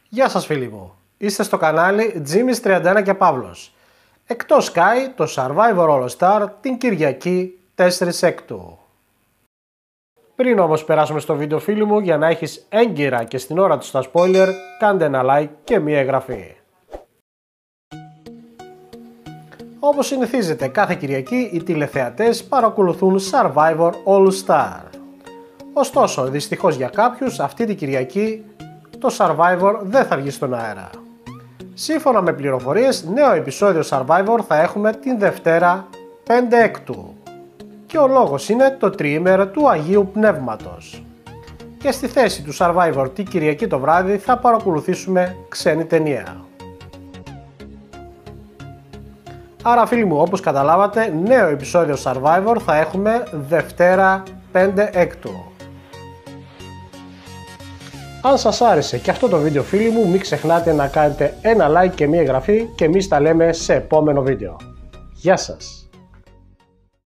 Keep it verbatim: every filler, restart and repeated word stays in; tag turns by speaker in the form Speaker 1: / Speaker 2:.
Speaker 1: Γεια σας φίλοι μου, είστε στο κανάλι Jimmy's τριάντα ένα και Παύλος. Εκτός Sky το Survivor All Star την Κυριακή τέσσερις έκτου. Πριν όμως περάσουμε στο βίντεο φίλοι μου, για να έχεις έγκυρα και στην ώρα του στα spoiler, κάντε ένα like και μία εγγραφή. Όπως συνηθίζεται κάθε Κυριακή οι τηλεθεατές παρακολουθούν Survivor All Star. Ωστόσο δυστυχώς για κάποιους αυτή την Κυριακή το Survivor δεν θα βγει στον αέρα. Σύμφωνα με πληροφορίες, νέο επεισόδιο Survivor θα έχουμε την Δευτέρα πέντε έκτου. Και ο λόγος είναι το τριήμερο του Αγίου Πνεύματος. Και στη θέση του Survivor την Κυριακή το βράδυ θα παρακολουθήσουμε ξένη ταινία. Άρα φίλοι μου, όπως καταλάβατε, νέο επεισόδιο Survivor θα έχουμε Δευτέρα πέντε έκτου. Αν σας άρεσε και αυτό το βίντεο φίλοι μου, μην ξεχνάτε να κάνετε ένα like και μία εγγραφή και εμείς τα λέμε σε επόμενο βίντεο. Γεια σας!